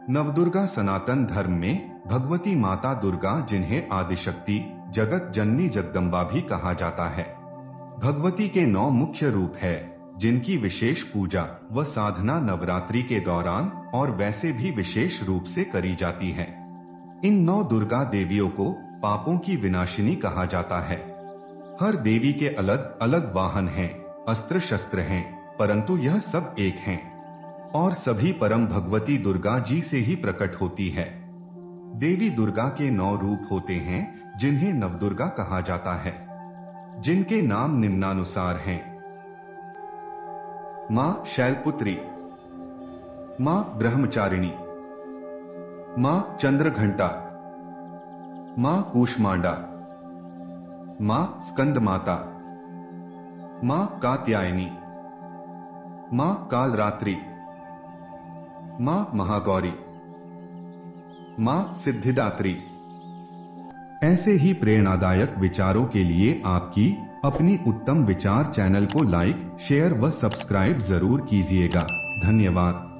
नवदुर्गा सनातन धर्म में भगवती माता दुर्गा, जिन्हें आदिशक्ति, जगत जननी, जगदम्बा भी कहा जाता है। भगवती के 9 मुख्य रूप है, जिनकी विशेष पूजा व साधना नवरात्रि के दौरान और वैसे भी विशेष रूप से करी जाती है। इन 9 दुर्गा देवियों को पापों की विनाशिनी कहा जाता है। हर देवी के अलग अलग वाहन हैं, अस्त्र शस्त्र हैं, परंतु यह सब एक हैं और सभी परम भगवती दुर्गा जी से ही प्रकट होती है। देवी दुर्गा के 9 रूप होते हैं, जिन्हें नवदुर्गा कहा जाता है, जिनके नाम निम्नानुसार हैं। मां शैलपुत्री, मां ब्रह्मचारिणी, मां चंद्रघंटा, मां कूष्मांडा, मां स्कंदमाता, मां कात्यायनी, मां कालरात्रि, मां महागौरी, मां सिद्धिदात्री। ऐसे ही प्रेरणादायक विचारों के लिए आपकी अपनी उत्तम विचार चैनल को लाइक, शेयर व सब्सक्राइब जरूर कीजिएगा। धन्यवाद।